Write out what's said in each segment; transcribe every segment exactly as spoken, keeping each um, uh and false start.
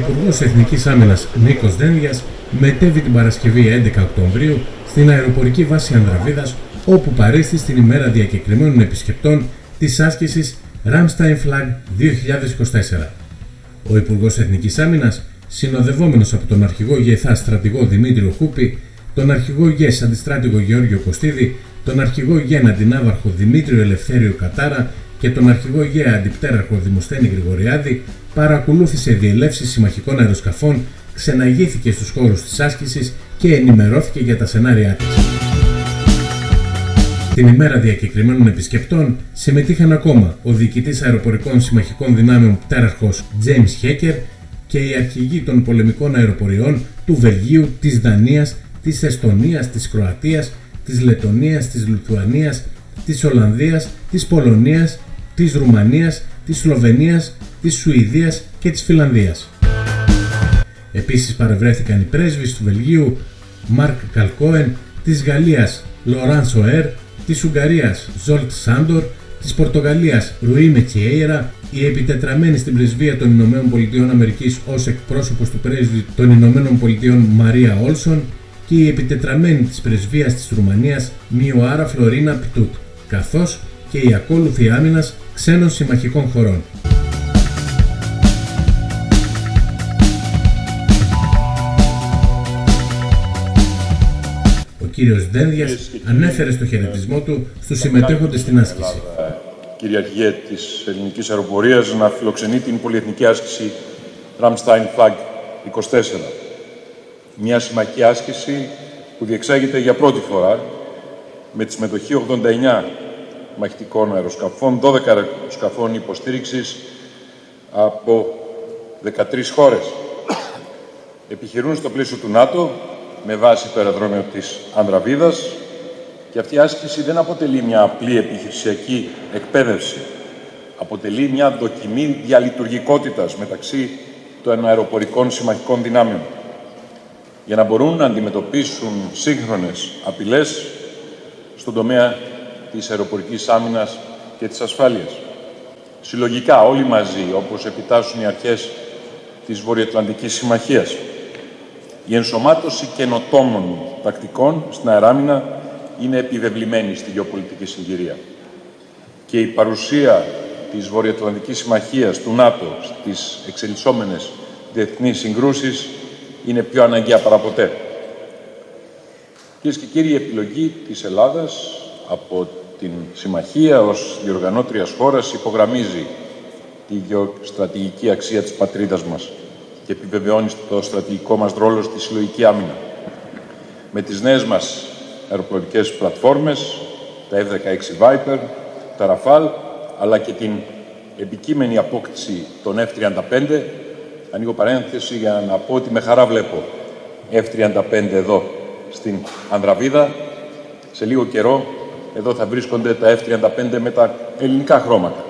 Υπουργός Εθνικής Άμυνας Νίκος Δένδιας μετέβη την Παρασκευή έντεκα Οκτωβρίου στην αεροπορική βάση Ανδραβίδας, όπου παρέστη στην ημέρα διακεκριμένων επισκεπτών της άσκησης Ramstein Flag δύο χιλιάδες είκοσι τέσσερα. Ο Υπουργός Εθνικής Άμυνας, συνοδευόμενος από τον αρχηγό ΓΕΘΑ στρατηγό Δημήτριο Χούπη, τον αρχηγό ΓΕΣ αντιστράτηγο Γεώργιο Κωστίδη, τον αρχηγό ΓΕΝ αντινάβαρχο Δημήτριο Ελευθέριο Κατάρα και τον αρχηγό ΓΕ αντιπτέραρχο Δημοσθένη Γρηγοριάδη, παρακολούθησε διελεύσεις συμμαχικών αεροσκαφών, ξεναγήθηκε στους χώρους της άσκησης και ενημερώθηκε για τα σενάρια της. Την ημέρα διακεκριμένων επισκεπτών συμμετείχαν ακόμα ο διοικητής αεροπορικών συμμαχικών δυνάμεων πτέραρχος James Hecker και οι αρχηγοί των πολεμικών αεροποριών του Βελγίου, της Δανίας, της Εστονίας, της Κροατίας, της Λετονίας, της Λιθουανίας, της Ολλανδίας, της Πολωνίας, της Ρουμανίας, της Σλοβενίας, της Σουηδίας και της Φινλανδίας. Επίσης παρευρέθηκαν οι πρέσβεις του Βελγίου Μάρκ Καλκόεν, της Γαλλίας Λοράν Σοέρ, της Ουγγαρίας Ζολτ Σάντορ, της Πορτογαλίας Ρουί Μετσιέιρα, η επιτετραμένη στην πρεσβεία των Ηνωμένων Πολιτειών Αμερικής ως εκπρόσωπος του πρέσβη των Ηνωμένων Πολιτειών Μαρία Όλσον και η επιτετραμένη της πρεσβείας της Ρουμανίας Μιοάρα Φλωρίνα Πιτούτ, καθώς και η ακόλουθη άμυνας ξένων συμμαχικών χωρών. Ο κύριος Δένδιας ανέφερε στο χαιρετισμό του στους συμμετέχοντες στην άσκηση. Κυριαρχία της ελληνικής αεροπορίας να φιλοξενεί την πολυεθνική άσκηση Ramstein Flag είκοσι τέσσερα. Μια συμμαχική άσκηση που διεξάγεται για πρώτη φορά με τη συμμετοχή ογδόντα εννέα μαχητικών αεροσκαφών, δώδεκα αεροσκαφών υποστήριξης από δεκατρείς χώρες. Επιχειρούν στο πλαίσιο του ΝΑΤΟ με βάση το αεροδρόμιο της Ανδραβίδας και αυτή η άσκηση δεν αποτελεί μια απλή επιχειρησιακή εκπαίδευση. Αποτελεί μια δοκιμή διαλειτουργικότητας μεταξύ των αεροπορικών συμμαχικών δυνάμεων για να μπορούν να αντιμετωπίσουν σύγχρονες απειλές στον τομέα της αεροπορικής άμυνας και της ασφάλειας. Συλλογικά, όλοι μαζί, όπως επιτάσσουν οι αρχές της Βορειοατλαντικής Συμμαχίας. Η ενσωμάτωση καινοτόμων τακτικών στην αεράμινα είναι επιβεβλημένη στη γεωπολιτική συγκυρία. Και η παρουσία της Βορειοατλαντικής Συμμαχίας, του ΝΑΤΟ, στις εξελισσόμενες διεθνείς συγκρούσεις είναι πιο αναγκαία παραποτέ. Κυρίες και κύριοι, η επιλογή της Ελλάδας από την Συμμαχία ως διοργανώτριας χώρας υπογραμμίζει τη γεωστρατηγική αξία της πατρίδας μας και επιβεβαιώνει το στρατηγικό μας ρόλο στη συλλογική άμυνα. Με τις νέες μας αεροπορικές πλατφόρμες, τα εφ δεκαέξι Viper, τα Rafale, αλλά και την επικείμενη απόκτηση των εφ τριάντα πέντε, ανοίγω παρένθεση για να πω ότι με χαρά βλέπω εφ τριάντα πέντε εδώ στην Ανδραβίδα. Σε λίγο καιρό εδώ θα βρίσκονται τα εφ τριάντα πέντε με τα ελληνικά χρώματα.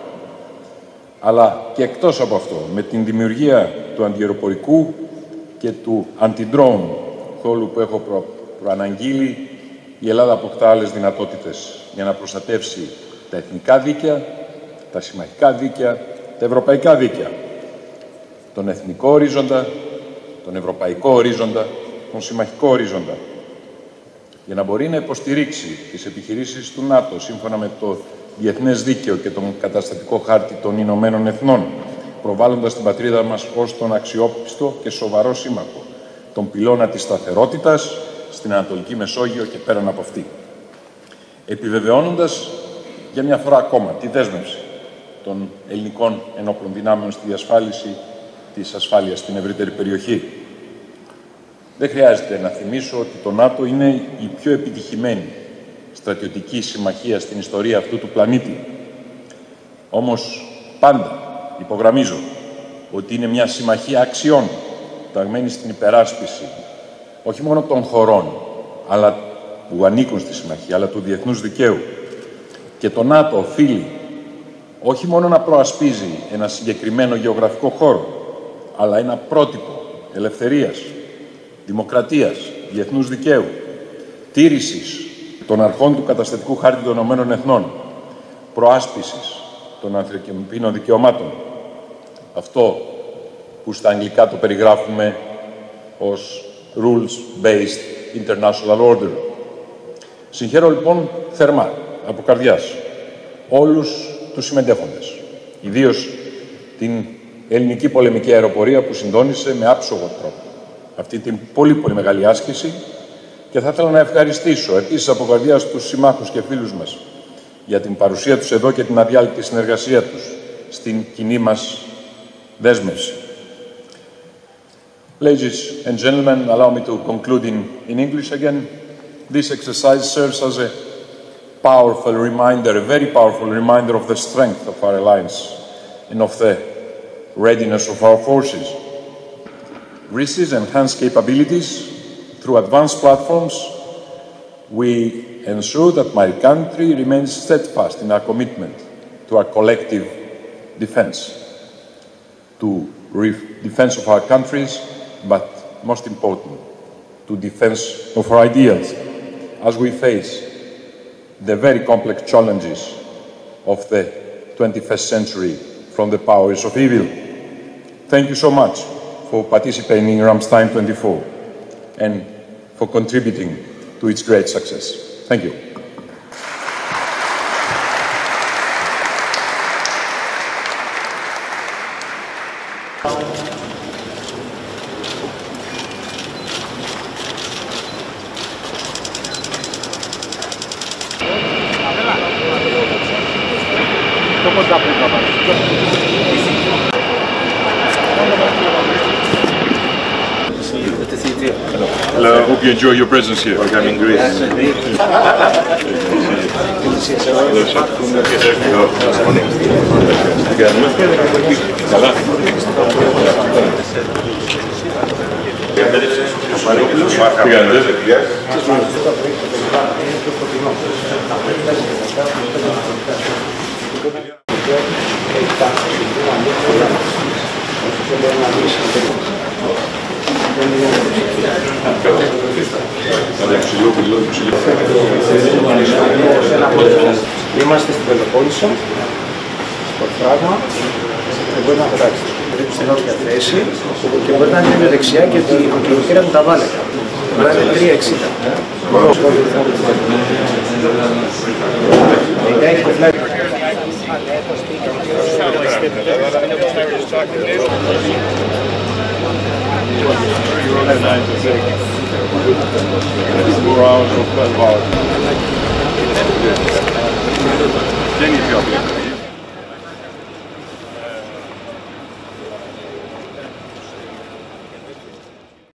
Αλλά και εκτός από αυτό, με την δημιουργία του αντιαεροπορικού και του anti-drone χώρου που έχω προ... προαναγγείλει, η Ελλάδα αποκτά άλλες δυνατότητες για να προστατεύσει τα εθνικά δίκαια, τα συμμαχικά δίκαια, τα ευρωπαϊκά δίκαια, τον εθνικό ορίζοντα, τον ευρωπαϊκό ορίζοντα, τον συμμαχικό ορίζοντα, για να μπορεί να υποστηρίξει τις επιχειρήσεις του ΝΑΤΟ σύμφωνα με το διεθνές δίκαιο και τον καταστατικό χάρτη των Ηνωμένων Εθνών, προβάλλοντας την πατρίδα μας ως τον αξιόπιστο και σοβαρό σύμμαχο, τον πυλώνα της σταθερότητας στην Ανατολική Μεσόγειο και πέραν από αυτή. Επιβεβαιώνοντας για μια φορά ακόμα τη δέσμευση των ελληνικών ενόπλων δυνάμεων στη διασφάλιση της ασφάλειας στην ευρύτερη περιοχή. Δεν χρειάζεται να θυμίσω ότι το ΝΑΤΟ είναι η πιο επιτυχημένη στρατιωτική συμμαχία στην ιστορία αυτού του πλανήτη. Όμως πάντα υπογραμμίζω ότι είναι μια συμμαχία αξιών, ταγμένη στην υπεράσπιση όχι μόνο των χωρών αλλά που ανήκουν στη συμμαχία, αλλά του διεθνούς δικαίου. Και το ΝΑΤΟ οφείλει όχι μόνο να προασπίζει ένα συγκεκριμένο γεωγραφικό χώρο, αλλά ένα πρότυπο ελευθερίας, δημοκρατίας, διεθνούς δικαίου, τήρησης των αρχών του καταστατικού χάρτη των Ηνωμένων Εθνών, προάσπισης των ανθρωπίνων δικαιωμάτων. Αυτό που στα αγγλικά το περιγράφουμε ως Rules-Based International Order. Συγχαίρω λοιπόν θερμά, από καρδιάς, όλους τους συμμετέχοντες, ιδίως την ελληνική πολεμική αεροπορία που συντόνισε με άψογο τρόπο αυτή την πολύ πολύ μεγάλη άσκηση, και θα ήθελα να ευχαριστήσω επίσης από καρδιάς τους συμμάχους και φίλους μας για την παρουσία τους εδώ και την αδιάλειπτη συνεργασία τους στην κοινή μας δέσμευση. Ladies and gentlemen, allow me to conclude in, in English again. This exercise serves as a powerful reminder, a very powerful reminder of the strength of our alliance and of the readiness of our forces. Greece's enhanced capabilities through advanced platforms, we ensure that my country remains steadfast in our commitment to our collective defense, to defense of our countries, but most important, to defense of our ideals as we face the very complex challenges of the twenty-first century from the powers of evil. Thank you so much for participating in Ramstein twenty-four and for contributing to its great success. Thank you. Hello, I hope you enjoy your presence here. Welcome in Greece. Είμαστε στην Πελοπόννησο, στο φράγμα, και μπορείτε να πετάξετε. Πρέπει στην όποια θέση και μπορείτε να δείτε δεξιά και ότι η κινητήρα μου τα βάλετε. Βάλετε τρία εξήντα. Μετά έχει το φλάκι. Four hours or twelve hours. Then you